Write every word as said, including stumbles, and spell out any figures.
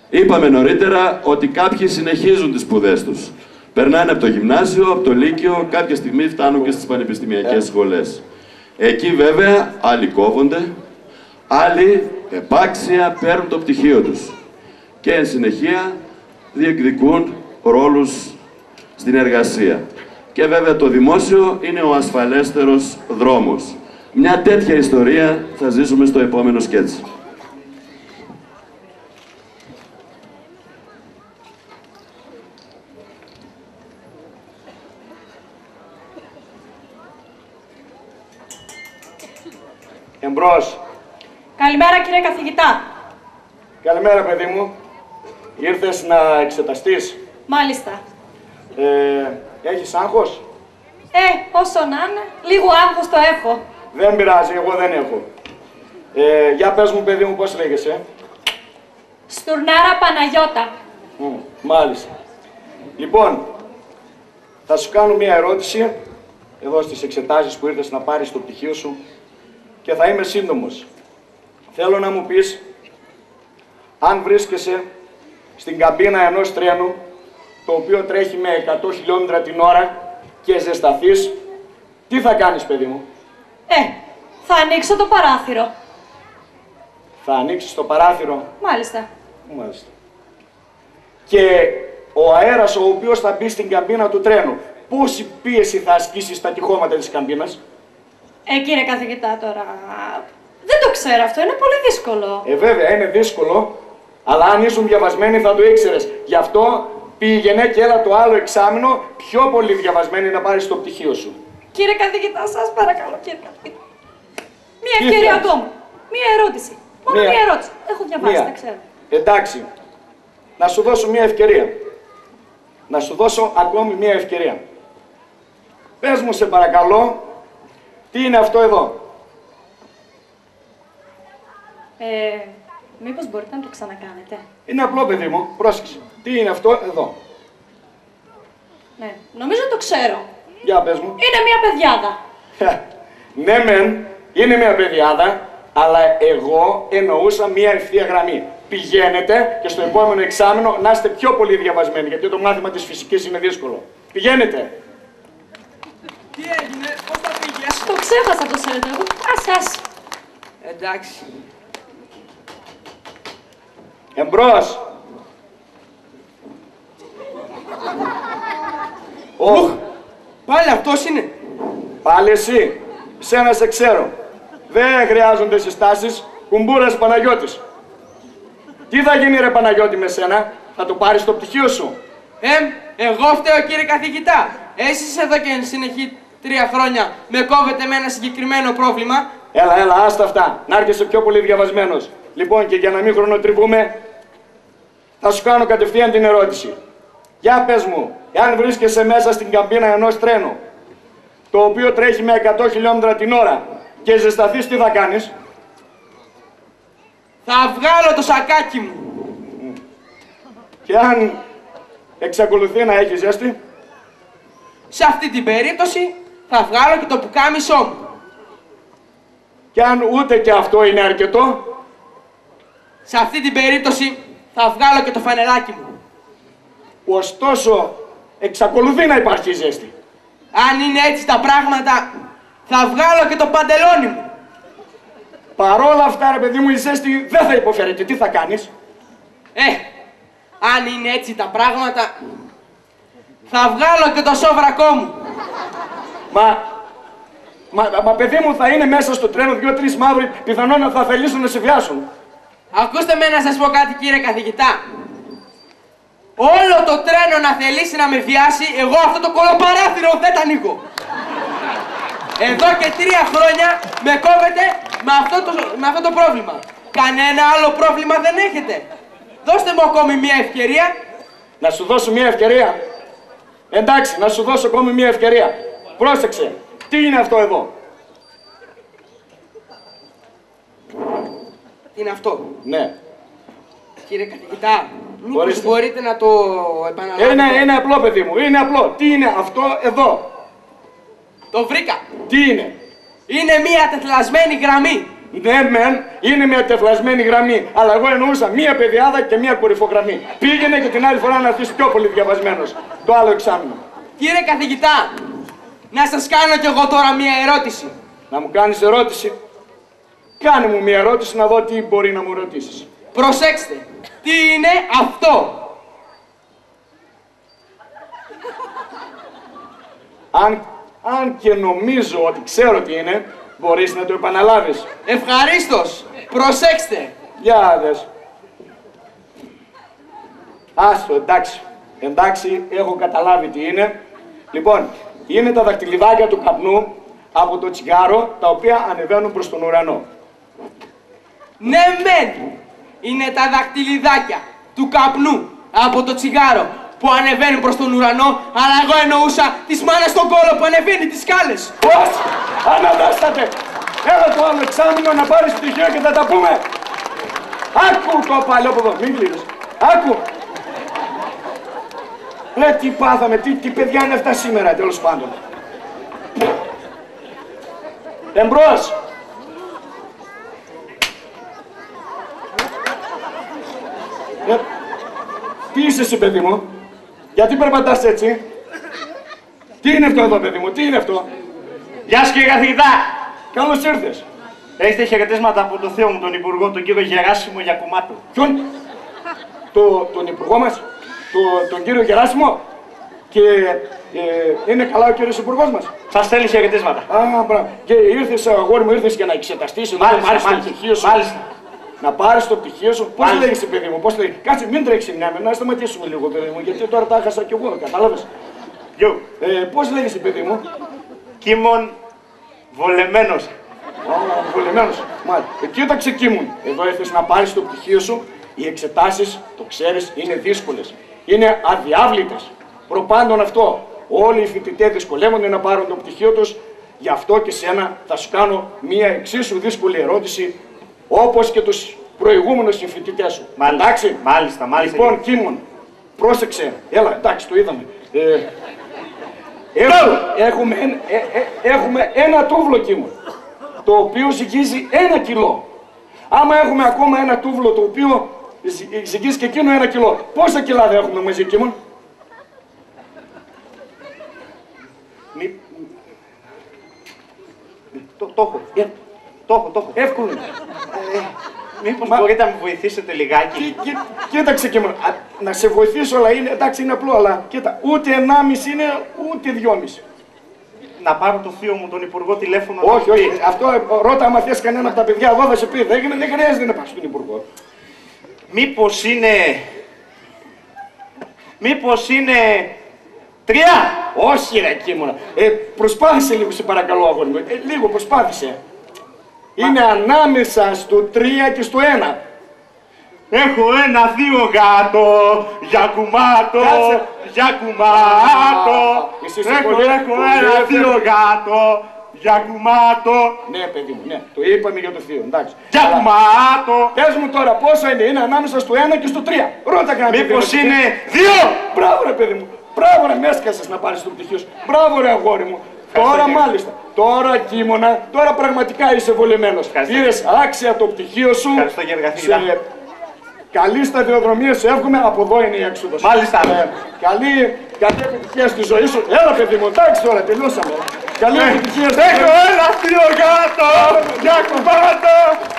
Είπαμε νωρίτερα ότι κάποιοι συνεχίζουν τις σπουδές τους. Περνάνε από το γυμνάσιο, από το λύκειο, κάποια στιγμή φτάνουν και στις πανεπιστημιακές σχολές. Εκεί βέβαια άλλοι κόβονται, άλλοι επάξια παίρνουν το πτυχίο τους και εν συνεχεία διεκδικούν ρόλους στην εργασία. Και βέβαια το δημόσιο είναι ο ασφαλέστερος δρόμος. Μια τέτοια ιστορία θα ζήσουμε στο επόμενο σκέτς. Εμπρός. Καλημέρα κύριε καθηγητά. Καλημέρα παιδί μου. Ήρθες να εξεταστείς? Μάλιστα. Ε, έχεις άγχος? Ε, όσο να είναι, λίγο άγχος το έχω. Δεν πειράζει, εγώ δεν έχω. Ε, για πες μου παιδί μου πώς λέγεσαι? Στουρνάρα Παναγιώτα. Mm, μάλιστα. Λοιπόν, θα σου κάνω μία ερώτηση εδώ στις εξετάσεις που ήρθες να πάρεις το πτυχίο σου και θα είμαι σύντομος. Θέλω να μου πεις αν βρίσκεσαι στην καμπίνα ενός τρένου το οποίο τρέχει με εκατό χιλιόμετρα την ώρα και ζεσταθείς, τι θα κάνεις παιδί μου? Ε, θα ανοίξω το παράθυρο. Θα ανοίξεις το παράθυρο? Μάλιστα. Μάλιστα. Και ο αέρας ο οποίος θα μπει στην καμπίνα του τρένου, πόση πίεση θα ασκήσει στα τυχώματα της καμπίνας? Ε, κύριε καθηγητά τώρα, δεν το ξέρω αυτό, είναι πολύ δύσκολο. Ε, βέβαια, είναι δύσκολο, αλλά αν ήσουν διαβασμένη θα το ήξερες. Γι' αυτό πήγαινε και έλα το άλλο εξάμηνο πιο πολύ διαβασμένη να πάρεις το πτυχίο σου. Κύριε καθηγητά, σας παρακαλώ, κύριε καθηγητά. Μία ευκαιρία ακόμα. Μία ερώτηση. Μόνο μία, μία ερώτηση. Έχω διαβάσει, μία. τα ξέρω. Εντάξει. Να σου δώσω μία ευκαιρία. Να σου δώσω ακόμη μία ευκαιρία. Πες μου σε παρακαλώ, τι είναι αυτό εδώ? Ε, μήπως μπορείτε να το ξανακάνετε? Είναι απλό παιδί μου, πρόσεξε. Τι είναι αυτό εδώ? Ναι, νομίζω το ξέρω. Για πες μου. Είναι μία παιδιάδα. Ναι μεν, είναι μία παιδιάδα, αλλά εγώ εννοούσα μία ευθεία γραμμή. Πηγαίνετε και στο επόμενο εξάμηνο να είστε πιο πολύ διαβασμένοι, γιατί το μάθημα της φυσικής είναι δύσκολο. Πηγαίνετε. Τι έγινε, πώς τα πήγες? Το ξέχασα το σέλιδο, εγώ. Άσε, άσε. Εντάξει. Εμπρός. Οχ, πάλι αυτός είναι. Πάλι εσύ. Σένα σε ξέρω. Δεν χρειάζονται συστάσεις. Κουμπούρας Παναγιώτης. Τι θα γίνει ρε Παναγιώτη με σένα? Θα το πάρεις το πτυχίο σου? Ε, εγώ φταίω κύριε καθηγητά. Εσείς εδώ και συνεχή τρία χρόνια με κόβετε με ένα συγκεκριμένο πρόβλημα. Έλα, έλα, άστα αυτά. Να έρχεσαι πιο πολύ διαβασμένος. Λοιπόν, και για να μην χρονοτριβούμε, θα σου κάνω κατευθείαν την ερώτηση. Για πες μου, εάν βρίσκεσαι μέσα στην καμπίνα ενός τρένου, το οποίο τρέχει με εκατό χιλιόμετρα την ώρα και ζεσταθείς, τι θα κάνεις? Θα βγάλω το σακάκι μου. Και αν εξακολουθεί να έχει ζέστη? Σε αυτή την περίπτωση θα βγάλω και το πουκάμισό μου. Και αν ούτε και αυτό είναι αρκετό? Σε αυτή την περίπτωση θα βγάλω και το φανελάκι μου. Ωστόσο, εξακολουθεί να υπάρχει ζέστη. Αν είναι έτσι τα πράγματα, θα βγάλω και το παντελόνι μου. Παρόλα αυτά, ρε παιδί μου, η ζέστη δεν θα υποφέρει. Και τι θα κάνεις? Ε, αν είναι έτσι τα πράγματα, θα βγάλω και το σόβρακό μου. Μα, μα, μα παιδί μου, θα είναι μέσα στο τρένο δύο-τρεις μαύροι, πιθανόν να θα θελήσουν να σε βιάσουν. Ακούστε με να σας πω κάτι κύριε καθηγητά. Όλο το τρένο να θελήσει να με βιάσει, εγώ αυτό το κολοπαράθυρο δεν τα ανοίγω. Εδώ και τρία χρόνια με κόβετε με αυτό, το, με αυτό το πρόβλημα. Κανένα άλλο πρόβλημα δεν έχετε. Δώστε μου ακόμη μια ευκαιρία. Να σου δώσω μια ευκαιρία? Εντάξει, να σου δώσω ακόμη μια ευκαιρία. Πρόσεξε, τι είναι αυτό εδώ? Τι είναι αυτό? Ναι. Κύριε καθηγητά, μήπως Μπορείτε. μπορείτε να το επαναλάβετε? Είναι, είναι απλό παιδί μου, είναι απλό. Τι είναι αυτό εδώ? Το βρήκα. Τι είναι? Είναι μία τετλασμένη γραμμή. Ναι, μεν, είναι μια τεφλασμένη γραμμή, αλλά εγώ εννοούσα μία παιδιάδα και μία κορυφογραμμή. Πήγαινε και την άλλη φορά να έρθεις πιο πολύ διαβασμένος το άλλο εξάμηνο. Κύριε καθηγητά, να σας κάνω κι εγώ τώρα μία ερώτηση. Να μου κάνεις ερώτηση. Κάνε μου μία ερώτηση να δω τι μπορεί να μου ρωτήσεις. Προσέξτε, τι είναι αυτό? Αν, αν και νομίζω ότι ξέρω τι είναι, μπορείς να το επαναλάβεις. Ευχαρίστως, προσέξτε. Για δες. Άστο, εντάξει. Εντάξει, έχω καταλάβει τι είναι. Λοιπόν, είναι τα δακτυλιδάκια του καπνού από το τσιγάρο, τα οποία ανεβαίνουν προς τον ουρανό. Ναι, μεν, είναι τα δακτυλιδάκια του καπνού από το τσιγάρο που ανεβαίνουν προς τον ουρανό, αλλά εγώ εννοούσα τις μάνας στον κόλο που ανεβαίνει τις σκάλες. Πώς! Αναδέστατε! Έλα το άλλο εξάμηνο να πάρεις πτυχίο και θα τα πούμε! Άκου το παλιόποδο, μην κλείνεις. Άκου! Ρε τι πάθαμε, τι, τι παιδιά είναι αυτά σήμερα, τέλος πάντων. Εμπρός! Ε, τι είσαι εσύ, παιδί μου? Γιατί περπατάς έτσι? Τι είναι αυτό εδώ, παιδί μου, τι είναι αυτό? Γεια σου, κύριε καθηγητά! Καλώς ήρθες. Έχετε χαιρετίσματα από το θείο μου, τον Υπουργό, τον κύριο Γεράσιμο Γιακουμάτου. Ποιον? Το, τον Υπουργό μας, το, τον κύριο Γεράσιμο. Και ε, είναι καλά ο κύριος Υπουργός μας. Σας στέλνει χαιρετίσματα. Α, μπράβο. Και ήρθες, αγόρι μου, ήρθες για να εξεταστείς εδώ, Μάλιστα, να πάρεις μάλιστα, το πτυχίο σου. μάλιστα. Να πάρεις το πτυχίο σου. Πώς Μάλιστα. λέγεσαι, παιδί μου, πώς λέγεσαι? Κάτσε, μην τρέξει μια μέρα, να σταματήσουμε λίγο, παιδί μου, γιατί τώρα τα έχασα κι εγώ, κατάλαβες. Γιου, Ε, πώς λέγεσαι, παιδί μου? Κίμων βολεμένος. Α, βολεμένος. Μάλιστα. Ε, κοίταξε, Κίμουν. Εδώ ήρθες να πάρεις το πτυχίο σου. Οι εξετάσεις, το ξέρεις, είναι δύσκολες. Είναι αδιάβλητες. Προπάντων αυτό. Όλοι οι φοιτητές δυσκολεύονται να πάρουν το πτυχίο τους. Γι' αυτό και σένα θα σου κάνω μία εξίσου δύσκολη ερώτηση, όπως και τους προηγούμενους συμφοιτητές σου. Μάλιστα, Εντάξει. μάλιστα, μάλιστα. Λοιπόν, Κίμουν, πρόσεξε. Έλα, εντάξει, το είδαμε. Ε, έχουμε, έχουμε, εν- ε, ε, έχουμε ένα τούβλο, Κίμουν, το οποίο ζυγίζει ένα κιλό. Άμα έχουμε ακόμα ένα τούβλο το οποίο ζυ- ζυγίζει και εκείνο ένα κιλό, πόσα κιλά δεν έχουμε μαζί, Κίμουν? Μη... Το, το έχω. Ε, Το έχω, το έχω. εύκολο είναι. Μήπως Μα- μπορείτε να με βοηθήσετε λιγάκι? Κοί- κοί- Κοίταξε, Κίμουν, α, να σε βοηθήσω, αλλά είναι, εντάξει, είναι απλό, αλλά κοίτα, ούτε ενάμιση είναι, ούτε δυόμιση. Να πάρω το θείο μου, τον Υπουργό, τηλέφωνο. Όχι, να όχι. μου πει. Αυτό ε, ρώτα άμα θες κανένα από τα παιδιά εδώ θα σε πει. Δεν, δεν χρειάζεται να πας στον Υπουργό. Μήπως είναι... Μήπως είναι... Τρία! Όχι, ρε Κίμωνα. Ε, προσπάθησε λίγο, σε παρακαλώ, αγόρι μου. Ε, λίγο προσπάθησε. Είναι ανάμεσα στο τρία και στο ένα. Έχω ένα θείο γάτο, για κουμάτο, Κάτσε. για κουμάτο. Εσύ είσαι Έχω, πολύ- έχω πολύ ένα εύκολο. θείο γάτο, για κουμάτο, Ναι, παιδί μου, ναι. Το είπαμε για το θείο, εντάξει. για Αλλά κουμάτο. πες μου τώρα πόσα είναι. Είναι ανάμεσα στο ένα και στο τρία. Ρώτα κανένα παιδί. Μήπως ρε, είναι δύο! Μπράβο, ρε παιδί μου. Μπράβο, ρε, με έσκασες να πάρεις το πτυχίο σου. Μπράβο, ρε, αγόρι μου. Τώρα κύριε. μάλιστα. Τώρα, Κίμωνα, τώρα πραγματικά είσαι βολεμένος. Ευχαριστώ. Πήρες άξια το πτυχίο σου. Ευχαριστώ, κύριε καθηγητά. Σε καλή σταδιοδρομία σου εύχομαι. Από εδώ είναι η έξοδος. Μάλιστα. Ε, καλή, καλή επιτυχία στη ζωή σου. Έλα, παιδί μου, εντάξει τώρα, τελειώσαμε. Καλή επιτυχία στη ζωή Έχω σου. ένα θείο γάτο, για κουμάτο,